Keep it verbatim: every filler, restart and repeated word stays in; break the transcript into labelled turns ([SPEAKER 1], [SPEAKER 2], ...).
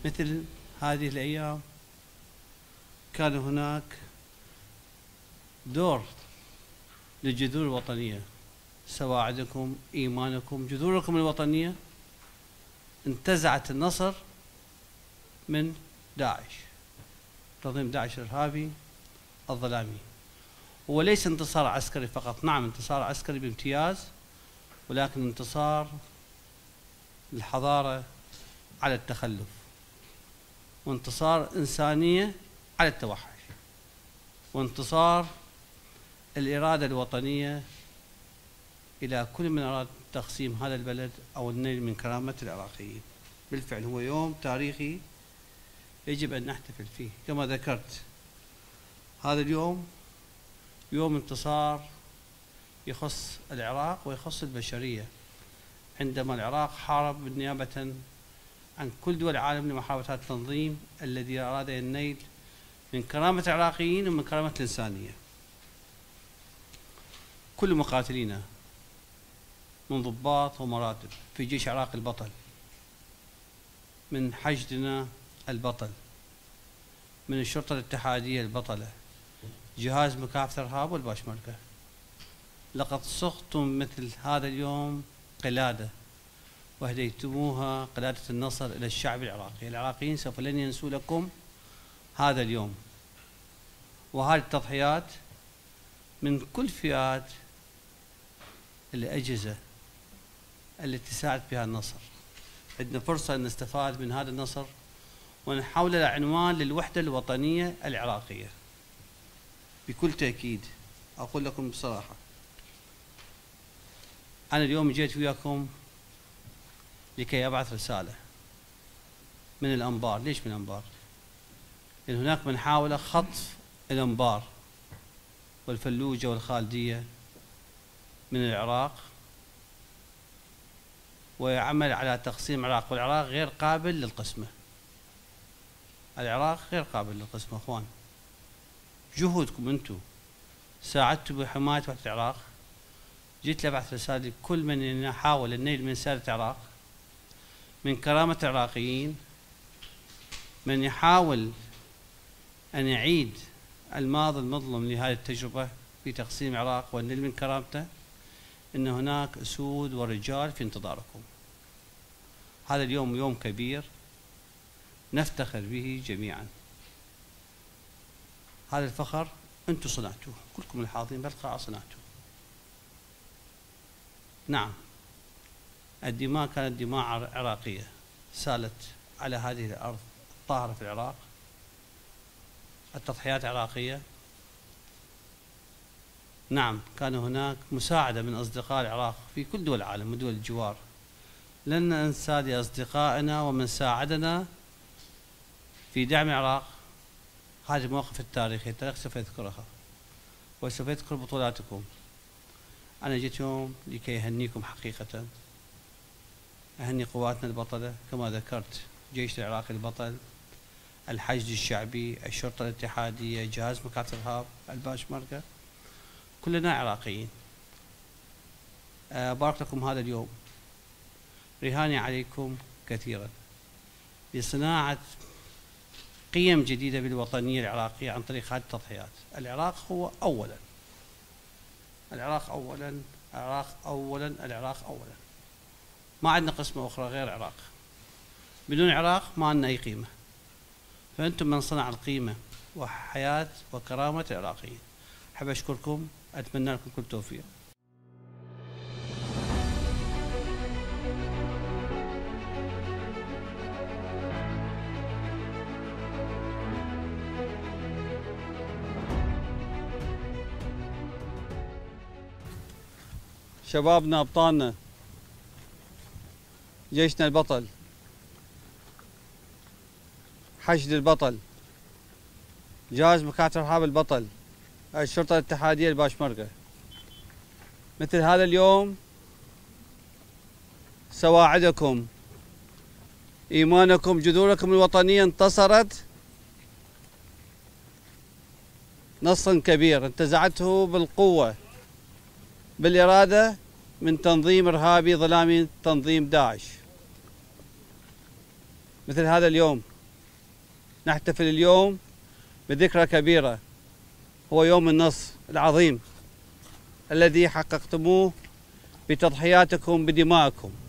[SPEAKER 1] مثل هذه الأيام كان هناك دور للجذور الوطنية، سواعدكم، إيمانكم، جذوركم الوطنية انتزعت النصر من داعش، تنظيم داعش الإرهابي الظلامي. هو ليس انتصار عسكري فقط، نعم انتصار عسكري بامتياز، ولكن انتصار الحضارة على التخلف، وانتصار إنسانية على التوحش، وانتصار الإرادة الوطنية إلى كل من أراد تقسيم هذا البلد أو النيل من كرامة العراقيين. بالفعل هو يوم تاريخي يجب أن نحتفل فيه. كما ذكرت، هذا اليوم يوم انتصار يخص العراق ويخص البشرية، عندما العراق حارب بالنيابة عن كل دول العالم لمحاربة هذا التنظيم الذي أراد النيل من كرامة العراقيين ومن كرامة الإنسانية. كل مقاتلينا من ضباط ومراتب في جيش العراق البطل، من حشدنا البطل، من الشرطة الاتحادية البطلة، جهاز مكافحة الإرهاب والباشمركة، لقد صغتم مثل هذا اليوم قلادة وهديتموها قلادة النصر إلى الشعب العراقي. العراقيين سوف لن ينسوا لكم هذا اليوم، وهذه التضحيات من كل فئات الأجهزة التي ساعدت بها النصر. عندنا فرصة أن نستفاد من هذا النصر ونحوله عنوان للوحدة الوطنية العراقية. بكل تأكيد أقول لكم بصراحة، أنا اليوم جيت وياكم لكي أبعث رسالة من الأنبار. ليش من الأنبار؟ لأن هناك من حاول خطف الأنبار والفلوجة والخالدية من العراق ويعمل على تقسيم العراق، والعراق غير قابل للقسمة. العراق غير قابل للقسمة أخوان. جهودكم أنتم ساعدتوا بحماية وحدة العراق. جيت لأبعث رسالة لكل من يحاول النيل من سادة العراق، من كرامة العراقيين، من يحاول أن يعيد الماضي المظلم لهذه التجربة في تقسيم العراق والنيل من كرامته، إن هناك أسود ورجال في انتظاركم. هذا اليوم يوم كبير نفتخر به جميعا. هذا الفخر أنتم صنعتوه، كلكم الحاضرين بالقاعة صنعتوه. نعم، الدماء كانت دماء عراقية سالت على هذه الأرض الطاهرة في العراق، التضحيات عراقية. نعم، كان هناك مساعدة من أصدقاء العراق في كل دول العالم ودول الجوار. لن ننسى لأصدقائنا ومن ساعدنا في دعم العراق هذه المواقف التاريخية. التاريخ سوف يذكرها وسوف يذكر بطولاتكم. أنا جيت يوم لكي أهنيكم حقيقة، أهني قواتنا البطلة كما ذكرت، جيش العراق البطل، الحشد الشعبي، الشرطة الاتحادية، جهاز مكافحة الإرهاب، الباشمركة، كلنا عراقيين. أبارك لكم هذا اليوم، رهاني عليكم كثيرا لصناعة قيم جديدة بالوطنية العراقية عن طريق هذه التضحيات. العراق هو أولا، العراق أولا، العراق أولا، العراق أولا. ما عندنا قسمة أخرى غير العراق. بدون العراق ما عندنا أي قيمة. فأنتم من صنع القيمة وحياة وكرامة العراقيين. أحب أشكركم، أتمنى لكم كل توفيق. شبابنا أبطالنا، جيشنا البطل، حشد البطل، جهاز مكافحة الإرهاب البطل، الشرطة الاتحادية الباشمركة، مثل هذا اليوم سواعدكم، إيمانكم، جذوركم الوطنية انتصرت نصر كبير انتزعته بالقوة بالإرادة من تنظيم إرهابي ظلامي، تنظيم داعش. مثل هذا اليوم نحتفل اليوم بذكرى كبيرة، هو يوم النصر العظيم الذي حققتموه بتضحياتكم بدمائكم.